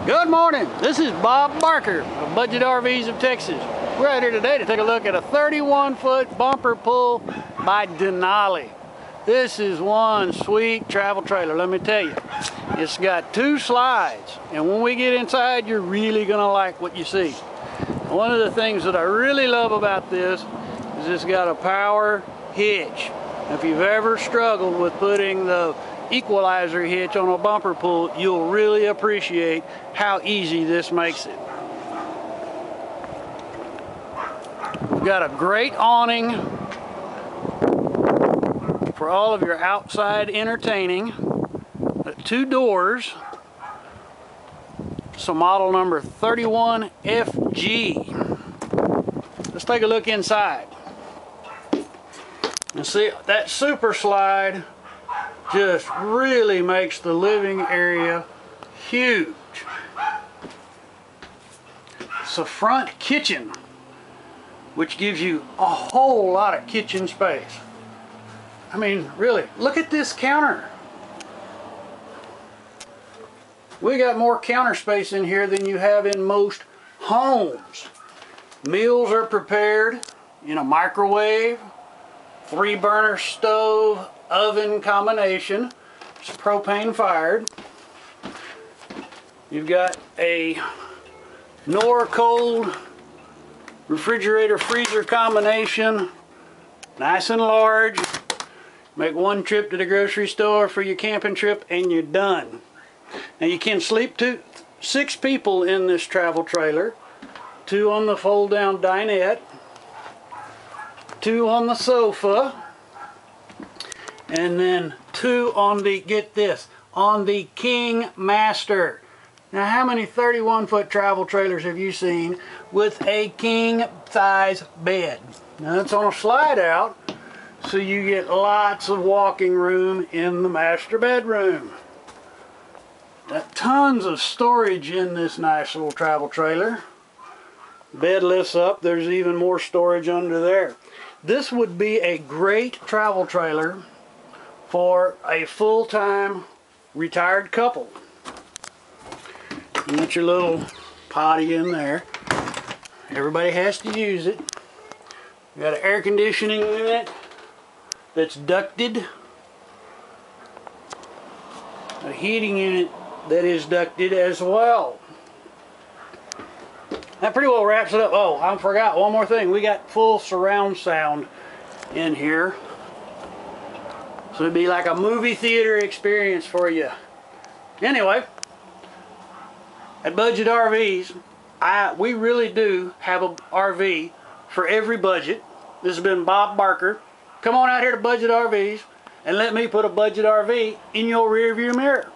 Good morning, this is Bob Barker of Budget RVs of Texas. We're out here today to take a look at a 31-foot bumper pull by Denali. This is one sweet travel trailer, let me tell you. It's got 2 slides, and when we get inside, you're really gonna like what you see. One of the things that I really love about this is it's got a power hitch. If you've ever struggled with putting the equalizer hitch on a bumper pull, you'll really appreciate how easy this makes it. We've got a great awning for all of your outside entertaining. 2 doors. So model number 31FG. Let's take a look inside. And see, that super slide just really makes the living area huge. It's a front kitchen, which gives you a whole lot of kitchen space. I mean, really, look at this counter. We got more counter space in here than you have in most homes. Meals are prepared in a microwave, 3-burner stove, oven combination. It's propane fired. You've got a Norcold refrigerator freezer combination, nice and large. Make one trip to the grocery store for your camping trip and you're done. Now you can sleep 6 people in this travel trailer. 2 on the fold down dinette, 2 on the sofa, and then 2 on the, get this, on the King Master. Now how many 31-foot travel trailers have you seen with a king size bed? Now it's on a slide out, so you get lots of walking room in the master bedroom. Got tons of storage in this nice little travel trailer. Bed lifts up, there's even more storage under there. This would be a great travel trailer for a full-time retired couple. You got your little potty in there. Everybody has to use it. You got an air conditioning unit that's ducted. A heating unit that is ducted as well. That pretty well wraps it up. Oh, I forgot one more thing. We got full surround sound in here. So it'd be like a movie theater experience for you. Anyway, at Budget RVs, we really do have an RV for every budget. This has been Bob Barker. Come on out here to Budget RVs and let me put a budget RV in your rear view mirror.